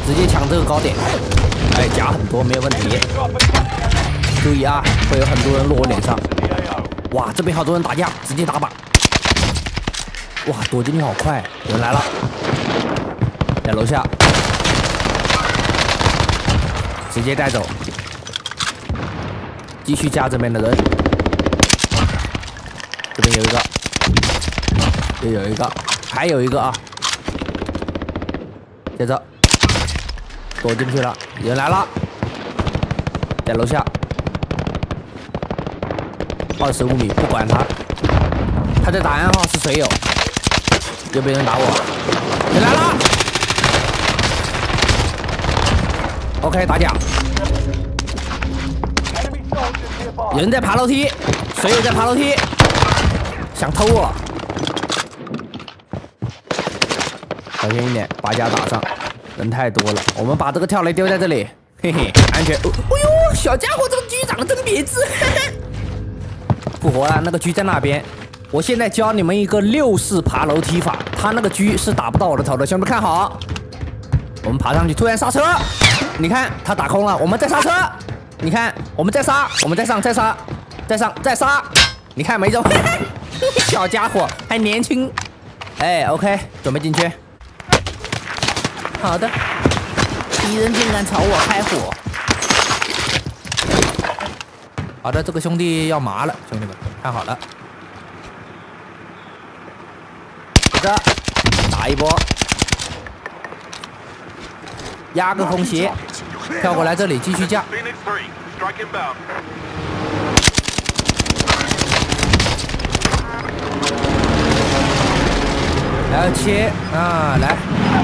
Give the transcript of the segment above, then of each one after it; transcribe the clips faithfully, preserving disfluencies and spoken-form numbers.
直接抢这个高点，哎，加很多没有问题。注意啊，会有很多人落我脸上。哇，这边好多人打架，直接打靶。哇，躲进去好快，有人来了，在楼下，直接带走。继续加这边的人，这边有一个，又有一个，还有一个啊。接着躲进去了，有人来了，在楼下，二十五米，不管他，他在打暗号是水友，又被人打我，人来了 ，OK 打假，有人在爬楼梯，水友在爬楼梯，想偷我。小心一点，把甲打上，人太多了。我们把这个跳雷丢在这里，嘿嘿，安全。哦，哎呦，小家伙，这个狙长得真别致。复活了，那个狙在那边。我现在教你们一个六式爬楼梯法，他那个狙是打不到我的头的，兄弟们看好。我们爬上去，突然刹车，你看他打空了，我们再刹车，你看我们再刹，我们再上，再刹，再上，再刹，你看没中。小家伙还年轻，哎 ，OK， 准备进去。好的，敌人竟敢朝我开火！好的，这个兄弟要麻了，兄弟们看好了，接着打一波，压个空斜，跳过来这里继续架。来切啊，来。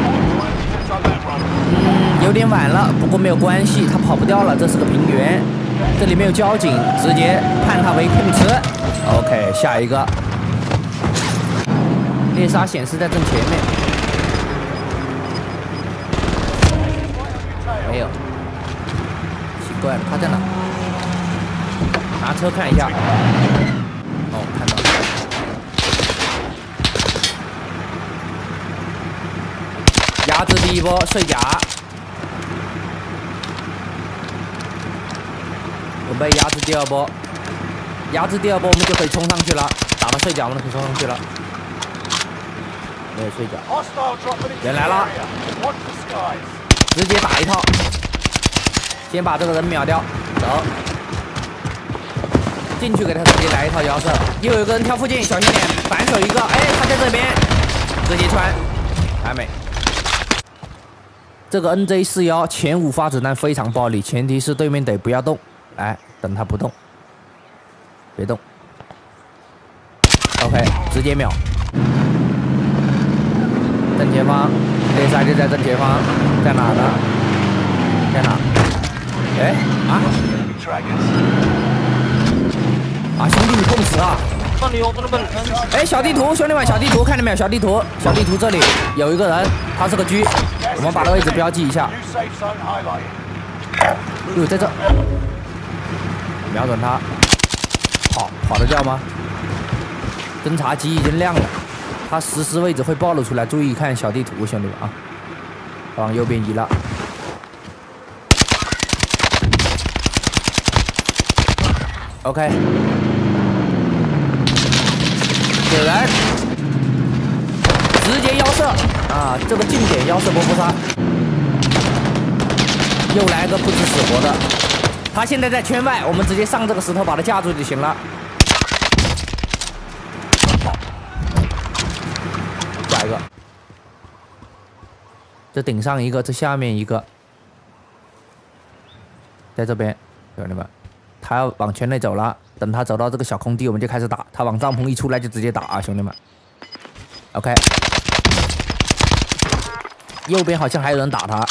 嗯，有点晚了，不过没有关系，他跑不掉了。这是个平原，这里没有交警，直接判他为碰瓷。OK， 下一个，猎杀显示在正前面，没有，奇怪了，他在哪？拿车看一下。哦，看到了。压制第一波碎甲，准备压制第二波，压制第二波我们就可以冲上去了，打了碎甲我们就可以冲上去了。没有碎甲，人来了，直接打一套，先把这个人秒掉，走，进去给他直接来一套摇射，又有个人跳附近，小心点，反手一个，哎，他在这边，直接穿，还没。这个 N J 四一前五发子弹非常暴力，前提是对面得不要动，来等他不动，别动 ，OK， 直接秒。正前方，猎杀就在正前方，在哪呢？在哪？哎啊啊！兄弟，你碰瓷啊！哎，小地图，兄弟们，小地图看见没有？小地图，小地图这里有一个人，他是个狙，我们把位置标记一下。哟，在这，瞄准他，跑，跑得掉吗？侦察机已经亮了，他实时位置会暴露出来，注意看小地图，兄弟们啊，往右边移了。OK。有人直接腰射啊！这个近点腰射波波杀，又来个不知死活的。他现在在圈外，我们直接上这个石头把他架住就行了。下一个，这顶上一个，这下面一个，在这边，兄弟们，他要往圈内走了。等他走到这个小空地，我们就开始打。他往帐篷一出来就直接打啊，兄弟们。OK， 右边好像还有人打他，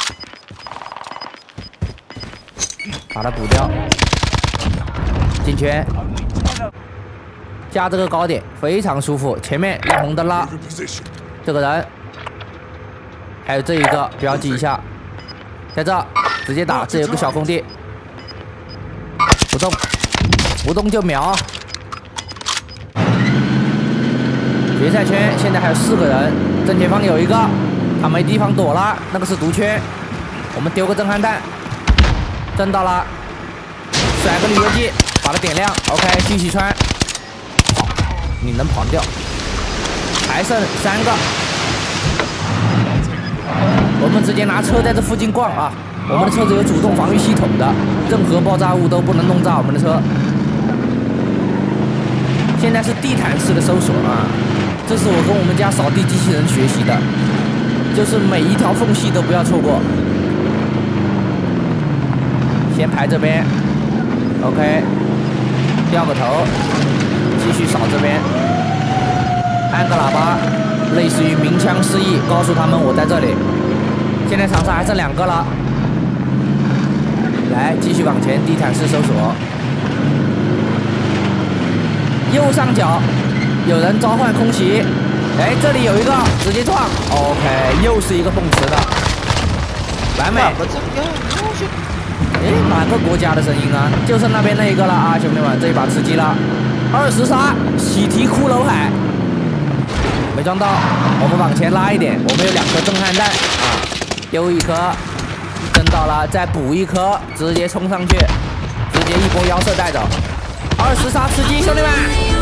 把他补掉。进圈，加这个高点非常舒服。前面亮红灯了，这个人，还有这一个标记一下，在这直接打。这有个小空地，不动。不动就秒，决赛圈现在还有四个人，正前方有一个，他没地方躲了，那个是毒圈， 我们丢个震撼弹，震到了，甩个旅游机把它点亮。OK， 继续穿。好，你能跑掉，还剩三个。我们直接拿车在这附近逛啊！我们的车子有主动防御系统的，任何爆炸物都不能弄炸我们的车。现在是地毯式的搜索啊，这是我跟我们家扫地机器人学习的，就是每一条缝隙都不要错过。先排这边 ，OK， 掉个头，继续扫这边，按个喇叭，类似于鸣枪示意，告诉他们我在这里。现在场上还剩两个了，来继续往前，地毯式搜索。右上角有人召唤空袭，哎，这里有一个直接撞 ，OK， 又是一个碰瓷的，完美。哎，哪个国家的声音啊？就剩那边那一个了啊，兄弟们，这一把吃鸡了，二十杀，喜提骷髅海，没撞到，我们往前拉一点，我们有两颗震撼弹啊，丢一颗，震到了，再补一颗，直接冲上去，直接一波腰射带走。二十杀吃鸡，兄弟们！